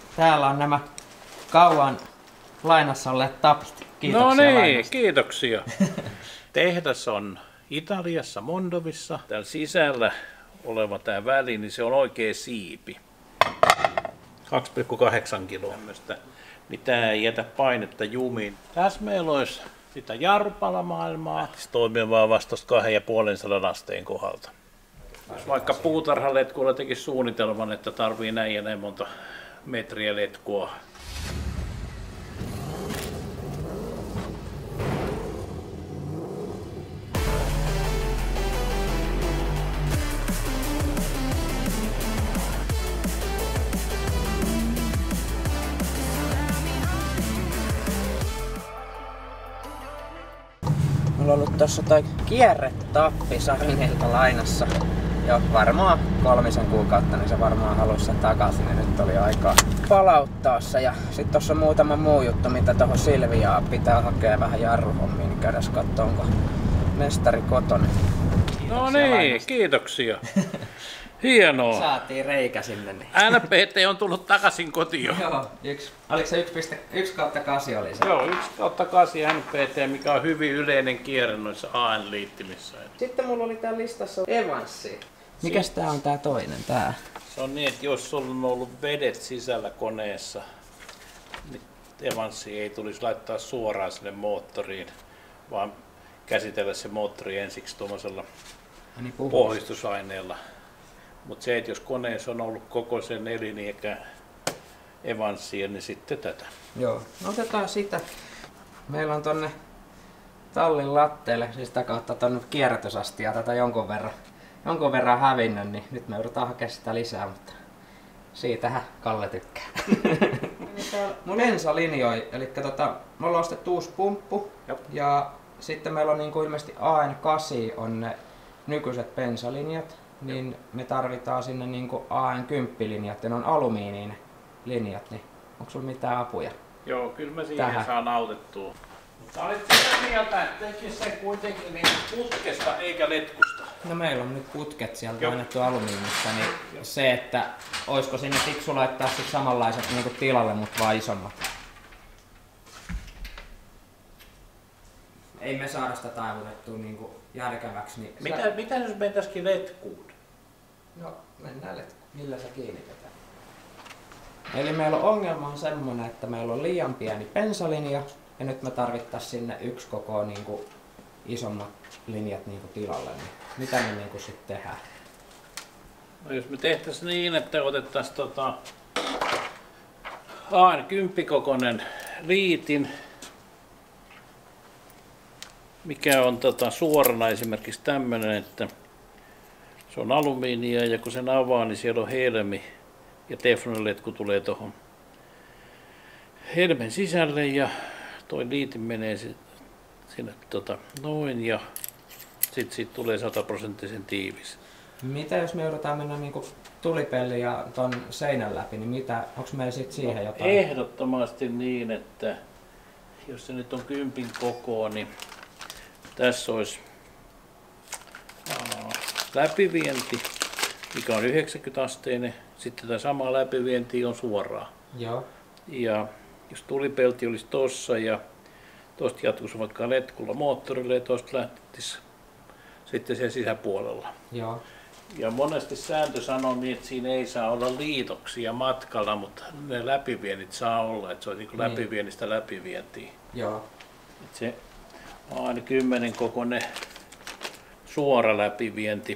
Täällä on nämä kauan lainassa olleet tapit. Kiitoksia No niin, lainasta. kiitoksia. Tehdas on Italiassa, Mondovissa. Täällä sisällä oleva tämä väli, niin se on oikea siipi. 2,8 kiloa tämmöistä, niin tämä ei jätä painetta jumiin. Tässä meillä olisi sitä jarrupalamaailmaa. Se toimii vaan vasta 250 asteen kohdalta. Jos vaikka puutarhaletkuilla tekisi suunnitelman, että tarvii näin ja näin monta metriä letkua. Mulla on ollut tossa toi kierretappi Sarinilta lainassa jo varmaan 3 kuukautta, niin se varmaan halusi sen takaisin ja nyt oli aikaa palauttaa se. Ja sit tossa on muutama muu juttu, mitä tohon Silviaan pitää hakea vähän jarruhommiin, niin käydäs kattoo, onko mestari kotona. No niin, kiitoksia. Hienoa. Saatiin reikä sinne. Niin. NPT on tullut takaisin kotiin. Joo, oliko se 1,8 oli se? Joo, 1/8 NPT, mikä on hyvin yleinen kierre noissa AN-liittimissä. Sitten mulla oli täällä listassa Evansi. Mikäs tää on tää toinen tää? Se on niin, että jos sulla on ollut vedet sisällä koneessa, niin Evansi ei tulisi laittaa suoraan sinne moottoriin, vaan käsitellä se moottori ensiksi tuollaisella pohjustusaineella. Mutta se, että jos koneessa on ollut koko sen elinikä Evansia, niin sitten tätä. Joo, otetaan sitä. Meillä on tonne tallin latteelle, siis sitä kautta tonne kierrätysastia tätä jonkun verran hävinnyt, niin nyt me joudutaan hakemaan sitä lisää, mutta siitähän Kalle tykkää. Mun bensalinjoi, eli me ollaan ostettu uusi pumppu. Jop. Ja sitten meillä on niinku ilmeisesti AN8 on ne nykyiset bensalinjat, niin me tarvitaan sinne niinku AN10-linjat ja ne on alumiiniin linjat, niin onko sulla mitään apuja? Joo, kyllä mä siihen saan autettua. Mutta olit sitä mieltä, että tekisi sen kuitenkin niin putkesta eikä letkusta. No meillä on nyt putket sieltä annettu alumiinista, niin se, että olisiko sinne fiksu laittaa sit samanlaiset niinku tilalle, mutta vaan isommat. Ei me saada sitä taivutettua niinku järkeväksi. Niin mitä jos mentäisikin letkuun? No mennään letkuun. Millä se kiinnitetään? Eli meillä on ongelma semmonen, että meillä on liian pieni bensalinja ja nyt me tarvittaisiin sinne yksi koko niinku isommat linjat niinku tilalle. Niin mitä me niinku sitten tehdään? No jos me tehtäisiin niin, että otettaisiin AN10-kokoinen liitin, mikä on suorana esimerkiksi tämmöinen, että se on alumiinia ja kun sen avaa, niin siellä on helmi ja tefloniletku tulee tuohon helmen sisälle ja toi liitin menee sinne noin ja sitten siitä tulee 100% tiivis. Mitä jos me joudutaan mennä niinku tulipelli ja ton seinän läpi, niin onko meillä sitten siihen jotain? Ehdottomasti niin, että jos se nyt on 10 kokoa, niin tässä olisi läpivienti, mikä on 90-asteinen. Sitten tämä sama läpivienti on suoraan. Joo. Ja jos tulipelti olisi tossa ja tosta jatkuisi vaikka letkulla moottorille ja tosta lähtisi sitten sen sisäpuolella. Joo. Ja monesti sääntö sanoo niin, että siinä ei saa olla liitoksia matkalla, mutta ne läpiviennit saa olla, että se on niin kuin läpiviennistä läpivientiin. Joo. Et se on aina 10 kokoinen suora läpivienti.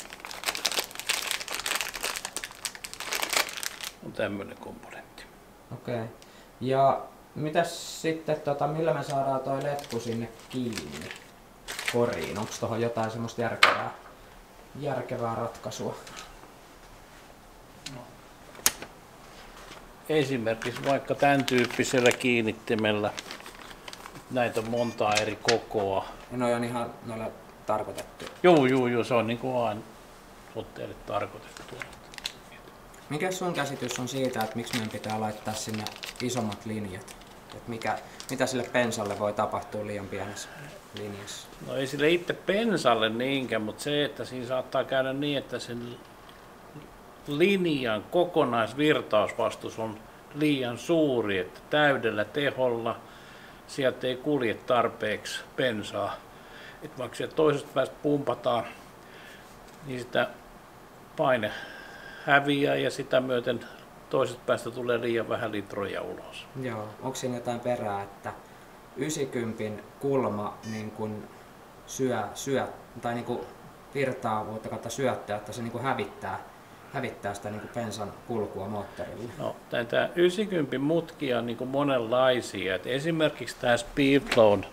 On tämmöinen komponentti. Okei. Ja mitäs sitten, millä me saadaan toi letku sinne kiinni koriin? Onko tuohon jotain semmoista järkevää ratkaisua? No. Esimerkiksi vaikka tämän tyyppisellä kiinnittimellä, näitä on montaa eri kokoa. Ja noi on ihan noilla tarkoitettu? Joo, se on niin kuin aina tuotteille tarkoitettu. Mikä sun käsitys on siitä, että miksi meidän pitää laittaa sinne isommat linjat? Että mitä sille pensalle voi tapahtua liian pienessä linjassa? No ei sille itse pensalle niinkään, mutta se, että siinä saattaa käydä niin, että sen linjan kokonaisvirtausvastus on liian suuri, että täydellä teholla sieltä ei kulje tarpeeksi bensaa. Että vaikka sieltä toisesta päästä pumpataan, niin sitä paine häviää ja sitä myöten toisesta päästä tulee liian vähän litroja ulos. Joo, onko siinä jotain perää, että 90 kulma niin kun syö tai niin kun virtaavuutta kautta syöttää, että se niin kun hävittää sitä niin kun bensan kulkua moottorille? No, tämä 90 mutkia on niin kuin monenlaisia. Et esimerkiksi tämä Speedflown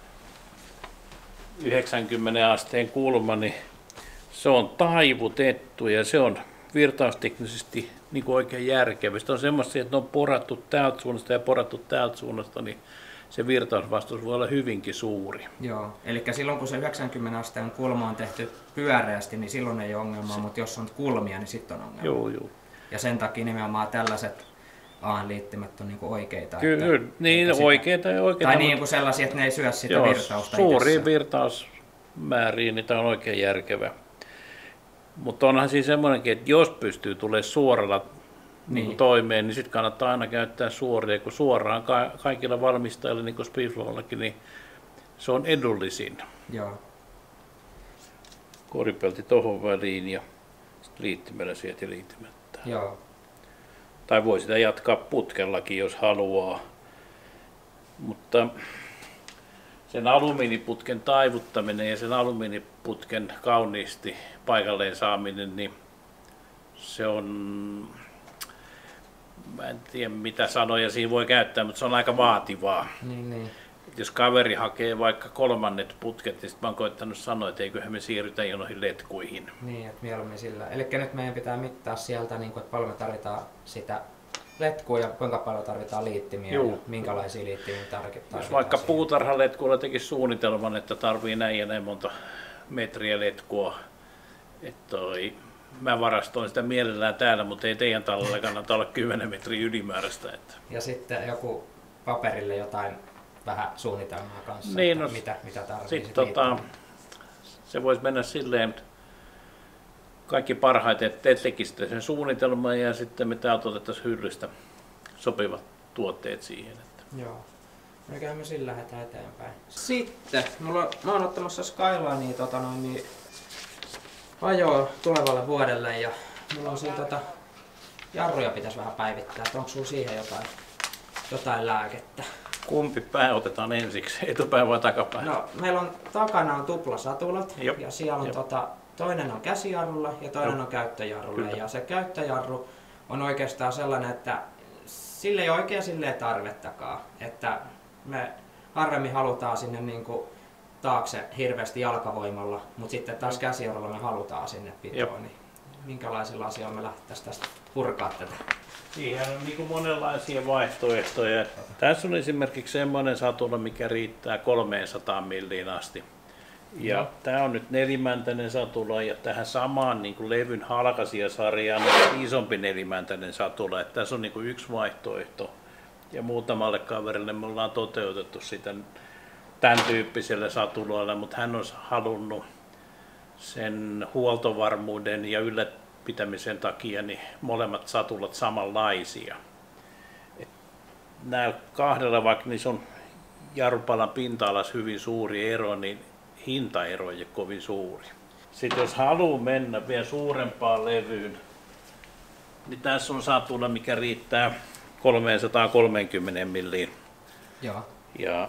90 asteen kulma, niin se on taivutettu ja se on virtausteknisesti niin kuin oikein järkevä. Sitten on semmoisia, että ne on porattu täältä suunnasta ja porattu täältä suunnasta, niin se virtausvastuus voi olla hyvinkin suuri. Joo, eli silloin kun se 90 asteen kulma on tehty pyöreästi, niin silloin ei ole ongelmaa, mutta jos on kulmia, niin sitten on ongelma. Joo. Ja sen takia nimenomaan tällaiset AN-liittimet on niinku oikeita. Kyllä, niin oikeita ja oikeita. Tai niin kuin sellaisia, että ne ei syö sitä virtausta suuriin virtausmääriin, niin tämä on oikein järkevä. Mutta onhan siinä semmoinenkin, että jos pystyy tulemaan suoralla toimeen, niin sitten kannattaa aina käyttää suoria, kun suoraan kaikilla valmistajilla, niin kuin Speedflowllakin, niin se on edullisin. Joo. Koripelti tohon väliin ja liittimellä sieltä ja liittimättä. Joo. Tai voi sitä jatkaa putkellakin, jos haluaa. Mutta sen alumiiniputken taivuttaminen ja sen alumiiniputken kauniisti paikalleen saaminen, niin se on, mä en tiedä mitä sanoja siinä voi käyttää, mutta se on aika vaativaa. Niin. Jos kaveri hakee vaikka kolmannet putket, niin sitten mä oon koittanut sanoa, että eiköhän me siirrytä jo noihin letkuihin. Niin, että mieluummin sillä. Eli nyt meidän pitää mittaa sieltä, niin kuin, että paljon me tarvitaan sitä letkua ja kuinka paljon tarvitaan liittimiä ja minkälaisia liittimiä tarvitaan. Jos vaikka puutarhaletkuilla tekisi suunnitelman, että tarvii näin ja näin monta metriä letkua, että mä varastoin sitä mielellään täällä, mutta ei teidän talolla kannata olla 10 metriä ylimääräistä. Että. Ja sitten joku paperille jotain vähän suunnitelmaa kanssa, niin, että mitä tarvitsee. Sitten se voisi mennä silleen, kaikki parhaiten, että te tekisitte sen suunnitelman ja sitten me täältä otettaisiin hyllystä sopivat tuotteet siihen. Että. Joo. Mikä me sillä lähdetään eteenpäin. Sitten, mä oon ottamassa Skylinea niin ajoa tulevalle vuodelle ja mulla on siinä jarruja pitäisi vähän päivittää, että onko sulla siihen jotain lääkettä? Kumpi pää otetaan ensiksi, etupää vai takapää? No, meillä on takana on tuplasatulat ja siellä on toinen on käsijarrulla ja toinen on käyttöjarrulla. Kyllä. Ja se käyttöjarru on oikeastaan sellainen, että sille ei oikein silleen tarvettakaan. Että me harvemmin halutaan sinne niinku taakse hirveästi jalkavoimalla, mutta sitten taas käsijarrulla me halutaan sinne pitoon. Niin minkälaisilla asioilla me lähdettäisiin tästä purkaa tätä? Siihen on niin monenlaisia vaihtoehtoja. Tässä on esimerkiksi semmoinen satula, mikä riittää 300 milliin asti. Ja tämä on nyt nelimäntäinen satula ja tähän samaan niin kuin levyn halkaisijasarjaan on isompi nelimäntäinen satula. Että tässä on niin kuin yksi vaihtoehto. Ja muutamalle kaverille me ollaan toteutettu sitä tämän tyyppisellä satuloilla, mutta hän olisi halunnut sen huoltovarmuuden ja ylläpitämisen takia niin molemmat satulat samanlaisia. Nämä kahdella, vaikka niissä on jarrupalan pinta-alassa hyvin suuri ero, niin hintaero ei ole kovin suuri. Sitten jos haluaa mennä vielä suurempaan levyyn, niin tässä on satula, mikä riittää 330 milliin. Joo. Ja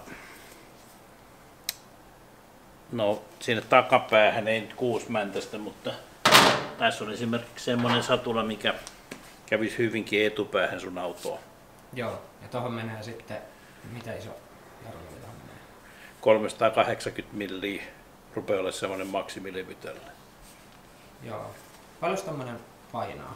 no sinne takapäähän ei nyt 6-mäntäistä, mutta tässä on esimerkiksi semmoinen satula, mikä kävisi hyvinkin etupäähän sun autoon. Joo, ja tuohon menee sitten, mitä iso jarru tuohon menee? 380 milliä rupeaa olemaan semmoinen maksimilevy tällä. Joo. Paljon tommonen painaa?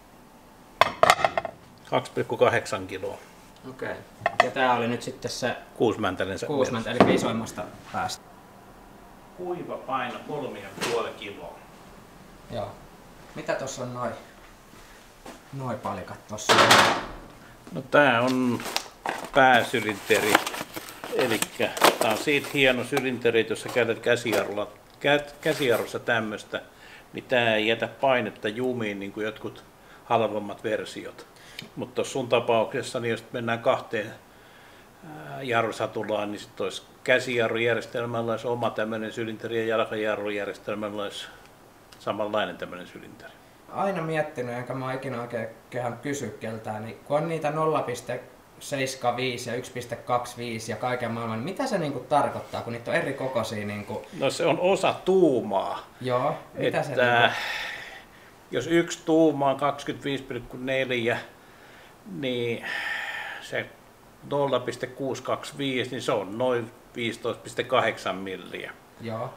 2,8 kiloa. Okei. Ja tää oli nyt sitten se 6-mäntäinen eli isoimmasta päästä. Kuiva paino 3,5 kiloa. Joo. Mitä tossa on noi palikat tossa? No tää on pääsylinteri. Elikkä tää on siitä hieno sylinteri, jos sä käytät käsijarrussa tämmöstä, niin tää ei jätä painetta jumiin niin kuin jotkut halvemmat versiot. Mutta tuossa sun tapauksessa, niin jos mennään kahteen jarrusatulaan, niin sitten olisi käsijarrujärjestelmällä olisi oma tämmöinen sylinteri ja jalkajarrujärjestelmällä olisi samanlainen tämmöinen sylinteri. Aina miettinyt, enkä mä ikinä oikein kysyä keltään, niin kun on niitä 0,75 ja 1,25 ja kaiken maailman, niin mitä se niinku tarkoittaa, kun niitä on eri kokoisia? Niinku... No se on osa tuumaa. Joo, mitä että se niinku... Jos yksi tuuma on 25,4, niin se 0,625, niin se on noin 15,8 milliä. Joo.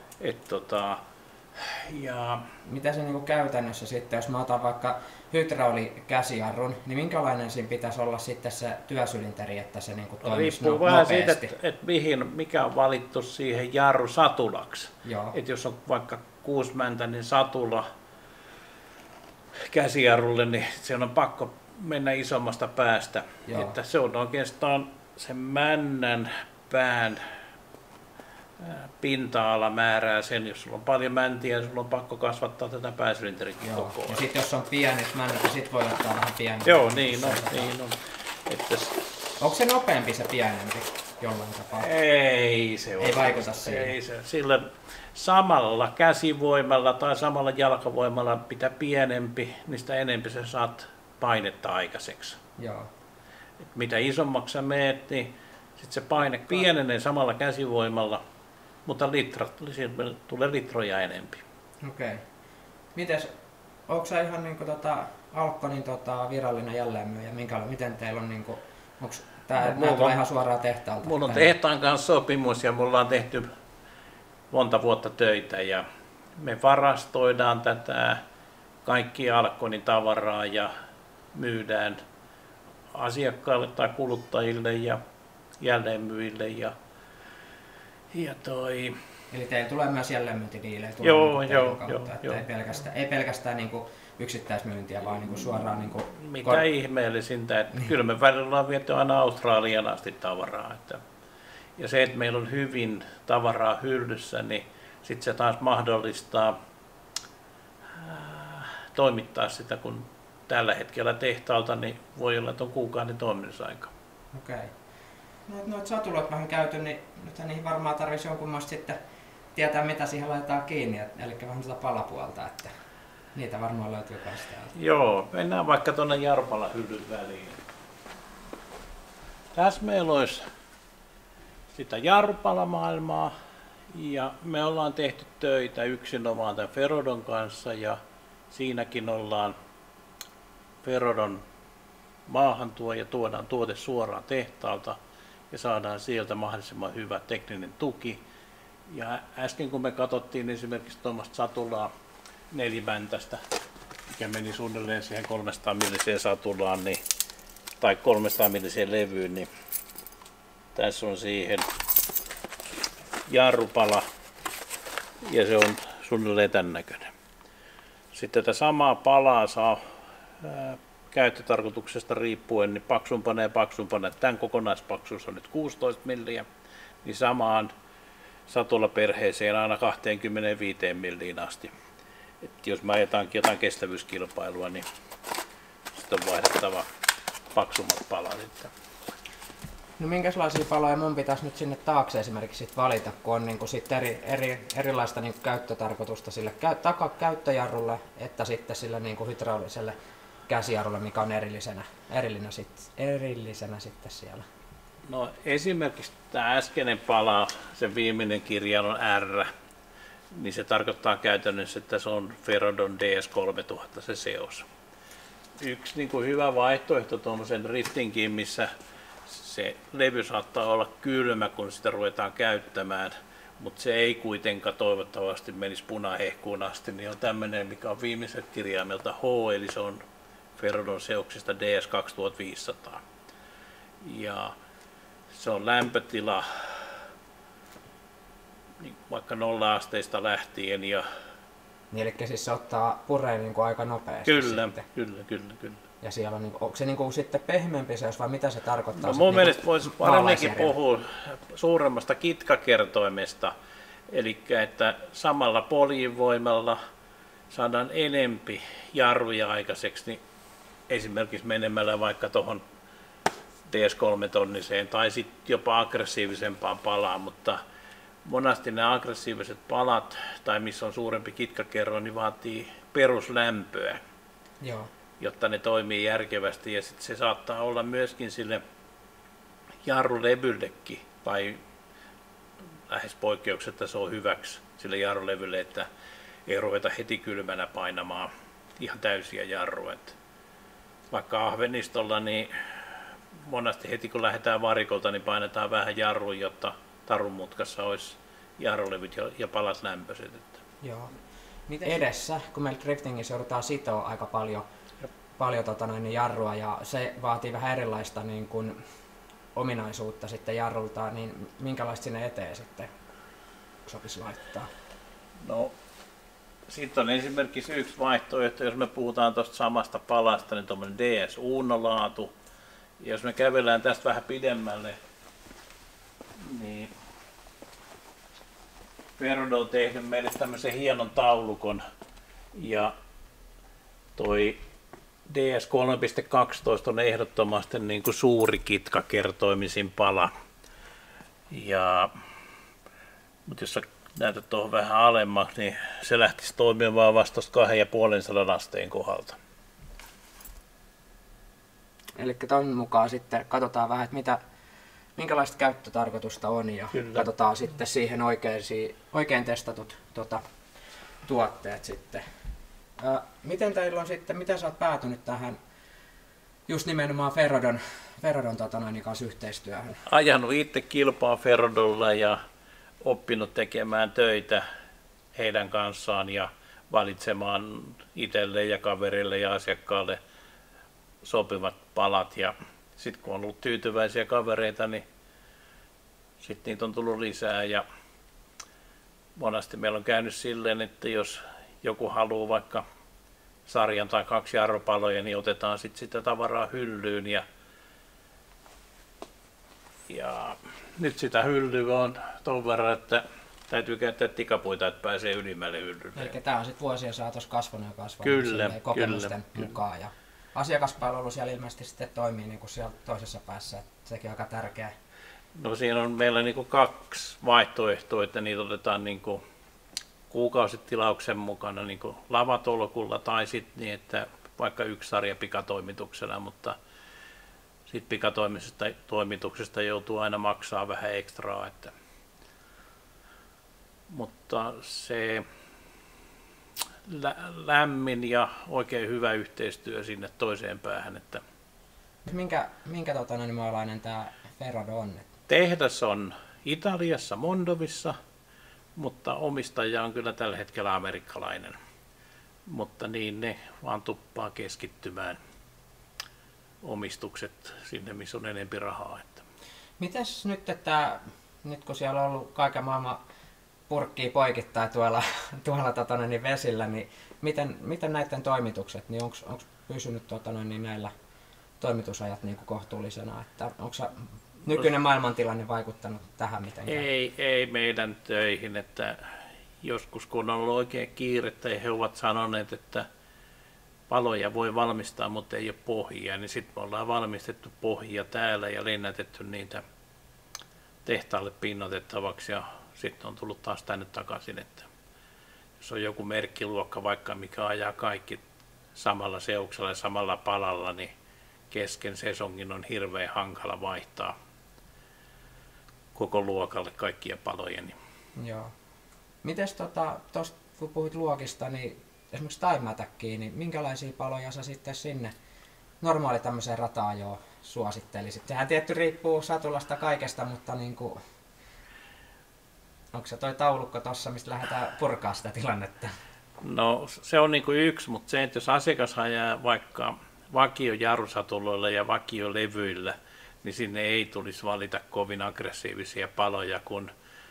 Ja mitä se niinku käytännössä sitten, jos mä otan vaikka hydraulikäsijarrun, niin minkälainen siinä pitäisi olla sitten se työsylinteri, että se niinku toimisi riippuu vähän nopeasti? siitä, että mikä on valittu siihen jarrusatulaksi. Että jos on vaikka 6-mäntäinen satula käsijarrulle, niin se on pakko mennä isommasta päästä. Että se on oikeastaan sen männän pään pinta-ala määrää sen, jos sulla on paljon mäntiä, sulla on pakko kasvattaa tätä pääsylinterin kokoa. Ja sitten jos on pienet männät, niin sit voi ottaa vähän pienempi. Joo, niin on. Että... Onko se nopeampi se pienempi jollain tapaa? Ei se ole. Ei vaikuta siihen. Ei se. Sillä samalla käsivoimalla tai samalla jalkavoimalla mitä pienempi, niin sitä enempi sä saat painetta aikaiseksi. Joo. Et mitä isommaksi sä meet, niin sit se paine pienenee samalla käsivoimalla, mutta tulee litroja enempi. Okei. Mites, onko sä ihan niinku Alkkonin virallinen jälleenmyyjä? Miten teillä on niinku, onko tää tulee ihan suoraan tehtaalta? Mulla on tehtaan kanssa sopimus ja mulla on tehty monta vuotta töitä ja me varastoidaan tätä kaikkia Alkkonin tavaraa ja myydään asiakkaille tai kuluttajille ja jälleenmyyjille Eli teillä tulee myös jälleenmyyntidiilejä? Joo. Ei pelkästään niinku yksittäismyyntiä, vaan niinku suoraan niinku... Mitä ihmeellisintä, että kyllä me välillä on viety aina Australian asti tavaraa. Ja se, että meillä on hyvin tavaraa hyllyssä, niin sitten se taas mahdollistaa toimittaa sitä, kun tällä hetkellä tehtaalta niin voi olla, että on kuukauden toimitusaika. Okei. Noita satuloita vähän käyty, niin nythän niihin varmaan tarvitsisi jonkunlaista sitten tietää, mitä siihen laitetaan kiinni, eli vähän sitä palapuolta, että niitä varmaan löytyy myös täältä. Joo, mennään vaikka tuonne Jarpala hyllyn väliin. Tässä meillä olisi sitä Jarpala-maailmaa ja me ollaan tehty töitä yksinomaan tämän Ferodon kanssa ja siinäkin ollaan Ferodon maahantuo ja tuodaan tuote suoraan tehtaalta ja saadaan sieltä mahdollisimman hyvä tekninen tuki. Ja äsken kun me katsottiin esimerkiksi tuommoista satulaa nelimäntästä, mikä meni suunnilleen siihen 300 milliseen satulaan, niin, tai 300 milliseen levyyn, niin tässä on siihen jarrupala ja se on suunnilleen tämän näköinen. Sitten tätä samaa palaa saa käyttötarkoituksesta riippuen niin paksumpana ja paksumpana. Tämän kokonaispaksuus on nyt 16 milliä, niin samaan satulaperheeseen aina 25 milliin asti. Et jos me ajetaankin jotain kestävyyskilpailua, niin sitten on vaihdettava paksummat palat. No minkälaisia paloja mun pitäisi nyt sinne taakse esimerkiksi sit valita, kun on niinku sit erilaista niinku käyttötarkoitusta sille takakäyttöjarrulle, että sitten sille niinku hydrauliselle käsijarrulle, mikä on erillisenä sitten siellä? No esimerkiksi tämä äskeinen pala, se viimeinen kirjain on R, niin se tarkoittaa käytännössä, että se on Ferodon DS3000 se seos. Yksi niin kuin hyvä vaihtoehto tuommoisen riftinkin, missä se levy saattaa olla kylmä, kun sitä ruvetaan käyttämään, mutta se ei kuitenkaan toivottavasti menisi punahehkuun asti, niin on tämmöinen, mikä on viimeiseltä kirjaimelta H, eli se on Ferodon seoksista DS2500. Ja se on lämpötila niin vaikka 0 asteista lähtien. Ja niin, eli siis se ottaa pureen niin kuin aika nopeasti. Kyllä. Ja siellä on, onko se niin kuin sitten pehmeämpi seos vai mitä se tarkoittaa? No mun mielestä voisi paremminkin puhua suuremmasta kitkakertoimesta. Eli että samalla poljin voimalla saadaan enempi jarruja aikaiseksi, niin esimerkiksi menemällä vaikka tuohon DS3-tonniseen tai sitten jopa aggressiivisempaan palaan, mutta monasti ne aggressiiviset palat tai missä on suurempi kitkakerro, niin vaatii peruslämpöä, Joo. jotta ne toimii järkevästi ja sitten se saattaa olla myöskin sille jarrulevyllekin tai lähes poikkeuksetta se on hyväksi sille jarrulevylle, että ei ruveta heti kylmänä painamaan ihan täysiä jarruja. Vaikka ahvenistolla, niin monesti heti kun lähdetään varikolta, niin painetaan vähän jarruja, jotta tarun mutkassa olisi jarrulevyt ja palat lämpöiset. Joo. Edessä, kun meillä driftingissä joudutaan sitoa aika paljon jarrua ja se vaatii vähän erilaista niin kuin ominaisuutta sitten jarrulta, niin minkälaista sinne eteen sitten sopisi laittaa? No, sitten on esimerkiksi yksi vaihtoehto, jos me puhutaan tuosta samasta palasta, niin tuommoinen DS Uno-laatu. Ja jos me kävellään tästä vähän pidemmälle, niin Ferodo on tehnyt meille tämmöisen hienon taulukon. Ja toi DS 3.12 on ehdottomasti niin kuin suuri kitkakertoimisin pala. Mutta jos sä näytät tuohon vähän alemmaksi, niin se lähtisi toimimaan vasta 250 asteen kohdalta. Eli ton mukaan sitten katsotaan vähän, että minkälaista käyttötarkoitusta on ja Kyllä. katsotaan sitten siihen oikein testatut tuotteet sitten. Miten teillä on sitten, miten sä oot päätynyt tähän just nimenomaan Ferodon kanssa yhteistyöhön? Ajanut itse kilpaa Ferodolla ja oppinut tekemään töitä heidän kanssaan ja valitsemaan itselle ja kaverille ja asiakkaalle sopivat palat. Ja sitten kun on ollut tyytyväisiä kavereita, niin sitten niitä on tullut lisää. Ja monesti meillä on käynyt silleen, että jos joku haluaa vaikka sarjan tai 2 jarrupaloja, niin otetaan sitten sitä tavaraa hyllyyn. Ja nyt sitä hyllyä on ton verran, että täytyy käyttää tikapuita, että pääsee ylimmälle hyllylle. Eli tämä on sitten vuosien saatossa kasvanut ja kasvanut Kyllä, kokemusten kyllä. mukaan. Ja asiakaspalvelu siellä ilmeisesti sitten toimii niin kuin siellä toisessa päässä, että sekin on aika tärkeä. No siinä on meillä niinku 2 vaihtoehtoa, että niitä otetaan niinku kuukausitilauksen mukana niinku lavatolkulla tai sitten niin, että vaikka 1 sarja pikatoimituksena, mutta sitten pikatoimituksesta joutuu aina maksaa vähän ekstraa. Mutta se lämmin ja oikein hyvä yhteistyö sinne toiseen päähän. Että Minkä maalainen tämä Ferodo on? tehdas on Italiassa, Mondovissa, mutta omistaja on kyllä tällä hetkellä amerikkalainen. Mutta niin ne vaan tuppaa keskittymään omistukset sinne, missä on enempi rahaa. Mites nyt, että nyt kun siellä on ollut kaiken maailman purkkiä poikittain tuolla vesillä, niin miten näiden toimitukset, niin onko pysynyt näillä toimitusajat niin kuin kohtuullisena, että onko nykyinen maailmantilanne vaikuttanut tähän mitenkään? Ei meidän töihin, että joskus kun on ollut oikein kiirettä ja he ovat sanoneet, että paloja voi valmistaa, mutta ei ole pohjia, niin sitten me ollaan valmistettu pohjia täällä ja lennätetty niitä tehtaalle pinnoitettavaksi ja sitten on tullut taas tänne takaisin, että jos on joku merkkiluokka vaikka mikä ajaa kaikki samalla seuksella ja samalla palalla, niin kesken sesongin on hirveän hankala vaihtaa koko luokalle kaikkia paloja. Joo. Mites tuosta kun puhuit luokista, niin esimerkiksi Time Attackiin, niin minkälaisia paloja sä sitten sinne normaali tämmöiseen rataan jo suosittelisit? Sehän tietty riippuu satulasta kaikesta, mutta niin kuin, onko se toi taulukko tossa, mistä lähdetään purkaa sitä tilannetta? No se on niin kuin yksi, mutta se, että jos asiakas ajaa vaikka vakiojarrusatuloilla ja vakiolevyillä, niin sinne ei tulisi valita kovin aggressiivisia paloja, kun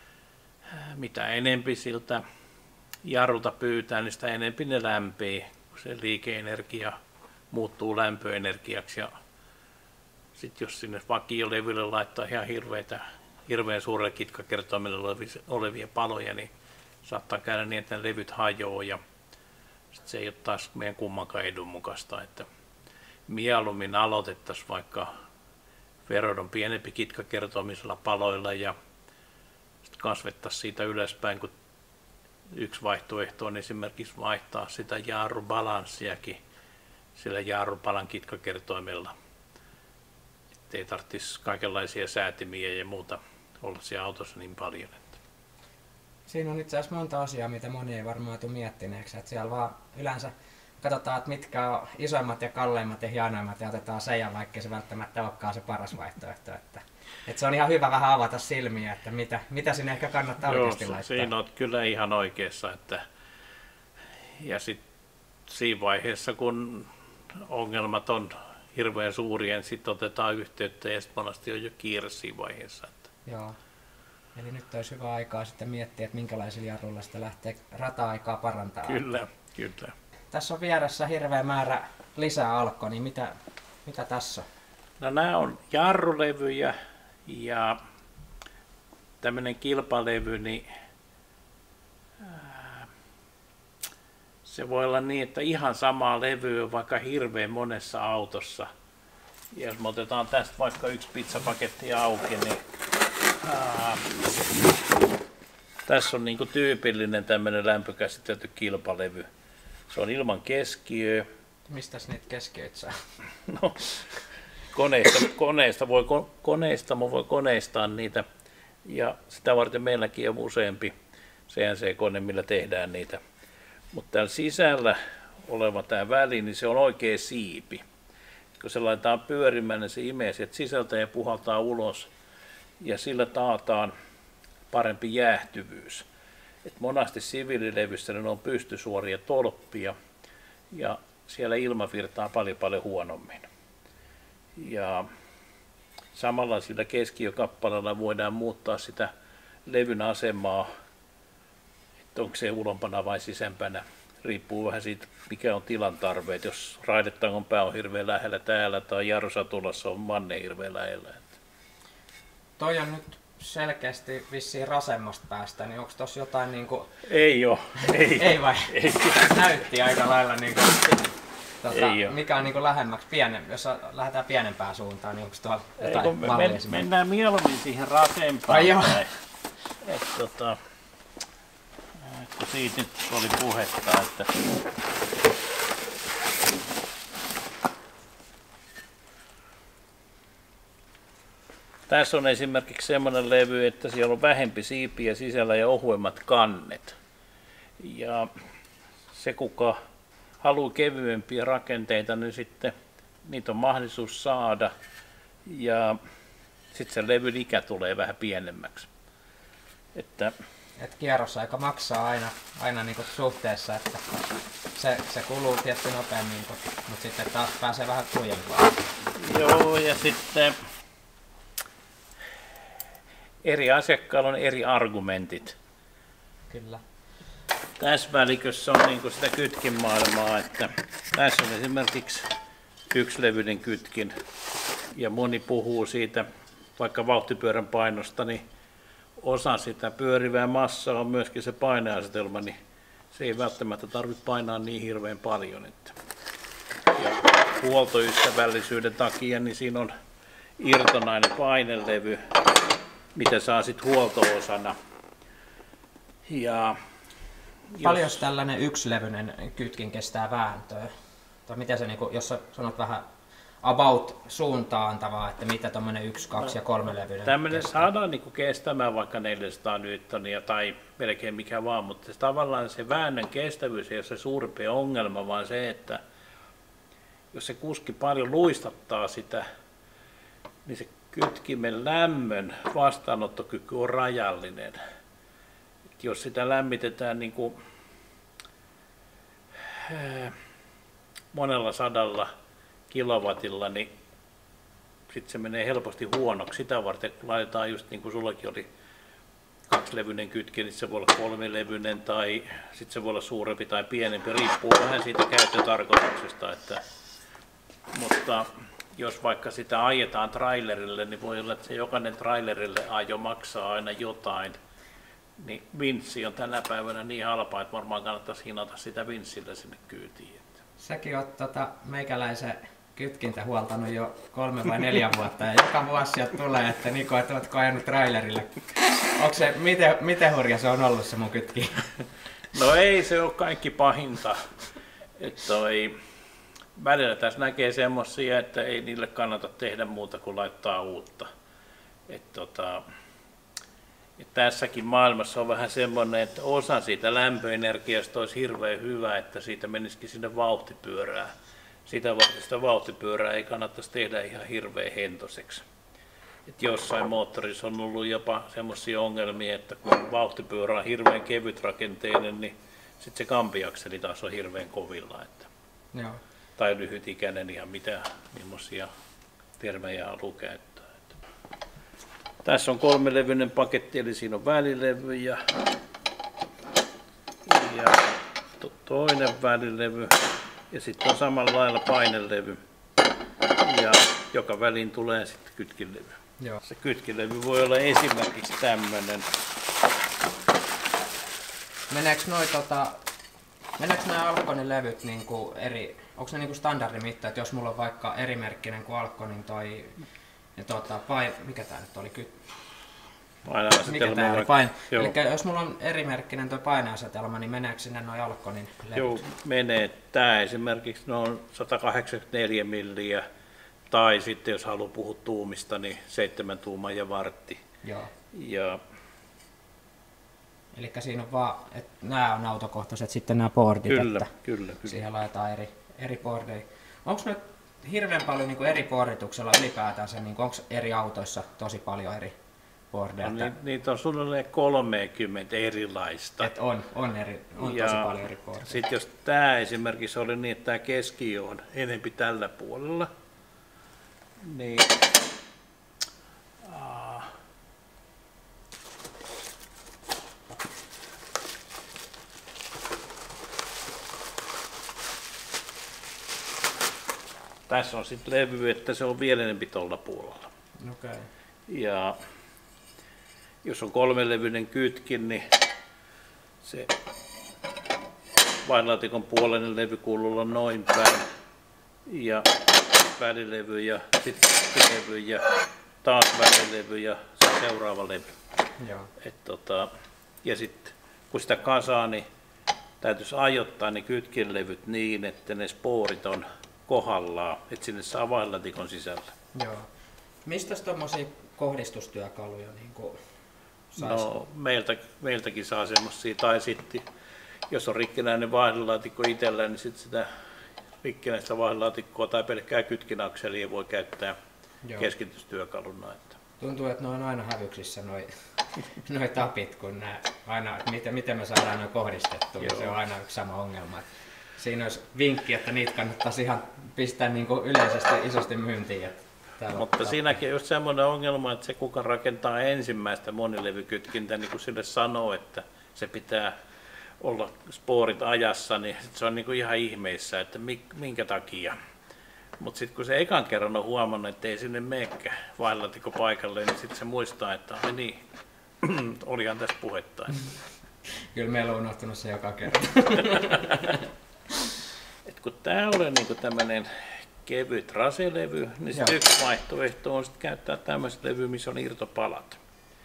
mitä enempi siltä jarrulta pyytää, niin sitä enempi ne lämpii, kun se liikeenergia muuttuu lämpöenergiaksi. Ja sitten jos sinne vakiolevylle laittaa ihan hirveän suurelle kitkakertoimelle olevia paloja, niin saattaa käydä niin, että ne levyt hajoaa ja sit se ei ole taas meidän kummankaan edun mukaista. Että mieluummin aloitettaisiin vaikka Ferodon pienempi kitkakertoimisella paloilla ja sitten kasvettaisiin siitä ylöspäin, kun yksi vaihtoehto on esimerkiksi vaihtaa sitä jarrubalanssiakin sillä jarrupalan kitkakertoimella. Ei tarvitsisi kaikenlaisia säätimiä ja muuta olla siellä autossa niin paljon. Siinä on itse asiassa monta asiaa, mitä moni ei varmaan tule miettineeksi. Että siellä vaan yleensä katsotaan, että mitkä on isoimmat ja kalleimmat ja hienoimmat ja otetaan se, ja vaikka se välttämättä olekaan se paras vaihtoehto. Että se on ihan hyvä vähän avata silmiä, että mitä sinne ehkä kannattaa oikeasti laittaa. Siinä on kyllä ihan oikeassa. Ja sitten siinä vaiheessa, kun ongelmat on hirveän suuria, niin sitten otetaan yhteyttä ja sitten monesti on jo kiire siinä vaiheessa. Joo. Eli nyt olisi hyvä aikaa sitten miettiä, että minkälaisilla jarruilla sitä lähtee rata-aikaa parantamaan. Kyllä, kyllä. Tässä on vieressä hirveä määrä lisää alkkoa, niin mitä tässä on? No nämä on jarrulevyjä ja tämmöinen kilpalevy, niin se voi olla niin, että ihan samaa levyä on vaikka hirveän monessa autossa. Ja jos me otetaan tästä vaikka yksi pizzapaketti auki, niin tässä on niinku tyypillinen tämmöinen lämpökäsitelty kilpalevy. Se on ilman keskiöä. Mistäs niitä keskiöitä saa? No, koneista voi koneistaa niitä. Ja sitä varten meilläkin on useampi CNC-kone, millä tehdään niitä. Mutta täällä sisällä oleva tämä väli, niin se on oikea siipi. Kun se laitetaan pyörimään, niin se imee sieltä sisältä ja puhaltaa ulos. Ja sillä taataan parempi jäähtyvyys. Et monasti siviililevyssä ne on pystysuoria tolppia ja siellä ilma virtaa paljon huonommin. Ja samalla sillä keskiökappaleella voidaan muuttaa sitä levyn asemaa, että onko se ulompana vai sisempänä. Riippuu vähän siitä, mikä on tilan tarve. Et jos raidetangon pää on hirveän lähellä täällä tai jarrusatulassa on manne hirveän lähellä. Toi on nyt selkeästi vissiin rasemmasta päästä, niin onko tossa jotain niinku... Ei oo. Ei vai? Ei. Näytti aika lailla niinku... mikä on niinku lähemmäksi jos lähdetään pienempään suuntaan, niin onko tuolla jotain mallia? Mennään mieluummin siihen rasempaan. Kun siitä nyt oli puhetta, että tässä on esimerkiksi semmoinen levy, että siellä on vähempi siipiä sisällä ja ohuemmat kannet. Ja se, kuka haluaa kevyempiä rakenteita, niin sitten niitä on mahdollisuus saada. Ja sitten se levyn ikä tulee vähän pienemmäksi. Että kierrosaika maksaa aina niinku suhteessa, että se kuluu tietty nopeammin, mutta sitten taas pääsee vähän lujempaan. Joo, ja sitten eri asiakkailla on eri argumentit. Kyllä. Tässä välikössä on niin sitä kytkinmaailmaa, että tässä on esimerkiksi yksilevyinen kytkin ja moni puhuu siitä, vaikka vauhtipyörän painosta, niin osa sitä pyörivää massaa on myöskin se paineasetelma, niin se ei välttämättä tarvitse painaa niin hirveän paljon. Ja huoltoystävällisyyden takia niin siinä on irtonainen painelevy, mitä saa sitten huolto-osana. Paljon tällainen yksilevyinen kytkin kestää vääntöä? Tai miten se, jos sä sanot vähän about suuntaan antavaa, että mitä tuommoinen 1, 2 ja 3 levyinen tämmöinen saadaan kestämään vaikka 400 newtonia tai melkein mikä vaan, mutta tavallaan se väännön kestävyys ei ole se suurempi ongelma, vaan se, että jos se kuski paljon luistattaa sitä, niin se kytkimen lämmön vastaanottokyky on rajallinen. Et jos sitä lämmitetään monella sadalla kilowatilla, niin sitten se menee helposti huonoksi. Sitä varten kun laitetaan just niin kuin sullakin oli 2-levyinen kytkin, niin se voi olla 3-levyinen tai sitten se voi olla suurempi tai pienempi, riippuu vähän siitä käyttötarkoituksesta. Mutta jos vaikka sitä ajetaan trailerille, niin voi olla, että se jokainen trailerille ajo maksaa aina jotain. Niin vinssi on tänä päivänä niin halpaa, että varmaan kannattaisi hinata sitä vinssillä sinne kyytiin. Säkin oot meikäläisen kytkintä huoltanut jo 3 vai 4 vuotta ja joka vuosi sieltä tulee, että Niko, että ootko ajanut trailerille. Onko se, miten hurja se on ollut se mun kytkin? No ei se ole kaikki pahinta. Välillä tässä näkee semmoisia, että ei niille kannata tehdä muuta kuin laittaa uutta. Tässäkin maailmassa on vähän semmoinen, että osa siitä lämpöenergiasta olisi hirveän hyvä, että siitä menisikin sinne vauhtipyörään. Sitä vauhtipyörää ei kannattaisi tehdä ihan hirveän hentoiseksi. Jossain moottorissa on ollut jopa semmoisia ongelmia, että kun vauhtipyörä on hirveän kevytrakenteinen, niin sitten se kampiakseli taas on hirveän kovilla. Joo. Tai lyhytikäinen, ihan millaisia termejä haluaa käyttää. Tässä on 3-levyinen paketti, eli siinä on välilevy ja toinen välilevy. Ja sitten on samalla lailla painelevy. Ja joka väliin tulee sitten kytkinlevy. Joo. Se kytkinlevy voi olla esimerkiksi tämmöinen. Meneekö nämä Alconin levyt niinku eri, onko ne niinku standardimitta, että jos mulla on vaikka erimerkkinen kuin Alconin toi mikä tää nyt oli? Painoasetelma. Eli jos mulla on erimerkkinen tuo paineasetelma, niin meneekö sinne noi Alconin levyt? Joo, menee. Tää esimerkiksi on 184 milliä, tai sitten jos haluaa puhua tuumista, niin 7 tuumaa ja vartti. Joo. Ja eli siinä on vaan, että nämä on autokohtaiset, sitten nämä boardit, kyllä. Siihen laitetaan eri boardeja. Onko nyt hirveän paljon niin kuin eri boardituksella ylipäätänsä, niin onko eri autoissa tosi paljon eri boardeja? No, niitä on suunnilleen 30 erilaista. Et on tosi paljon eri boardeja. Sitten jos tämä esimerkiksi oli niin, että tämä keski on enempi tällä puolella, niin tässä on sitten levy, että se on vielä enempi tuolla puolella. Okay. Ja jos on 3-levyinen kytkin, niin se vainlaatikon puolinen levy kuuluu olla noin päin. Ja välilevy ja sitten levy ja taas välilevy ja se seuraava levy. Joo. Ja sitten kun sitä kasaa, niin täytyisi ajoittaa ne kytkinlevyt niin, että ne spoorit on kohdallaan, että sinne saa vainlaatikon sisällä. Joo. Mistäs tommosia kohdistustyökaluja niin sais? No meiltäkin saa semmosia, tai sitten jos on rikkinäinen vaihdelaatikko itsellä, niin sitten sitä rikkinäistä vaihdelaatikkoa tai pelkkää kytkinakselia voi käyttää keskitystyökaluna. Tuntuu, että ne on aina hävyksissä noi tapit, kun aina, miten me saadaan ne kohdistettua, niin se on aina yksi sama ongelma. Siinä olisi vinkki, että niitä kannattaisi ihan pistää niin kuin yleisesti isosti myyntiin. Mutta siinäkin on just semmoinen ongelma, että se kuka rakentaa ensimmäistä monilevykytkintä, niin kun sille sanoo, että se pitää olla spoorit ajassa, niin se on niin kuin ihan ihmeissä, että minkä takia. Mutta sitten kun se ekan kerran on huomannut, että ei sinne menekään vainlaatikko paikalle, niin sitten se muistaa, että niin, olihan tässä puhetta. Kyllä meillä on unohtunut se joka kerta. Et kun tämä on niin tämmöinen kevyt raselevy, niin sitten yksi vaihtoehto on sit käyttää tämmöistä levyä, missä on irtopalat.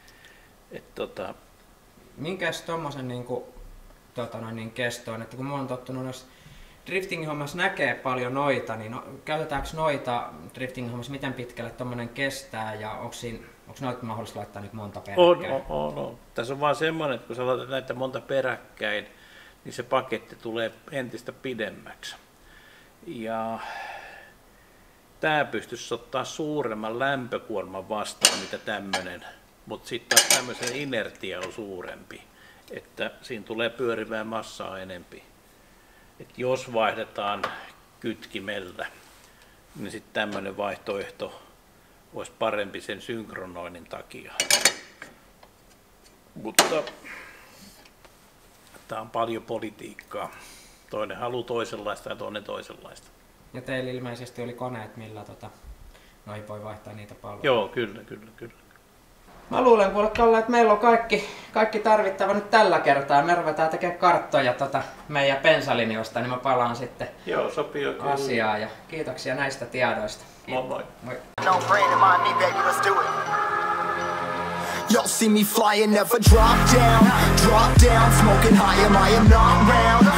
Minkäs tommosen niin kestoon, että kun mä oon tottunut, jos drifting-hommassa näkee paljon noita, niin käytetäänkö noita drifting-hommassa, miten pitkälle tommonen kestää ja onko noita mahdollista laittaa nyt monta peräkkäin? On. Tässä on vaan semmoinen, että kun sä laitat näitä monta peräkkäin, niin se paketti tulee entistä pidemmäksi. Ja tämä pystyisi ottaa suuremman lämpökuorman vastaan, mitä tämmöinen, mutta sitten tämmöisen inertia on suurempi, että siinä tulee pyörivää massaa enempi. Et jos vaihdetaan kytkimellä, niin sitten tämmöinen vaihtoehto olisi parempi sen synkronoinnin takia. Mutta tämä on paljon politiikkaa. Toinen haluaa toisenlaista ja toinen toisenlaista. Ja teillä ilmeisesti oli koneet, millä noihin voi vaihtaa niitä palveluja. Joo, kyllä. Mä luulen kuule Kalle, että meillä on kaikki tarvittava nyt tällä kertaa. Me ruvetaan tekemään karttoja meidän pensalinjoista, niin mä palaan sitten asiaan. Ja kiitoksia näistä tiedoista. Moi. Y'all see me flying, never drop down, smoking high, I am not round.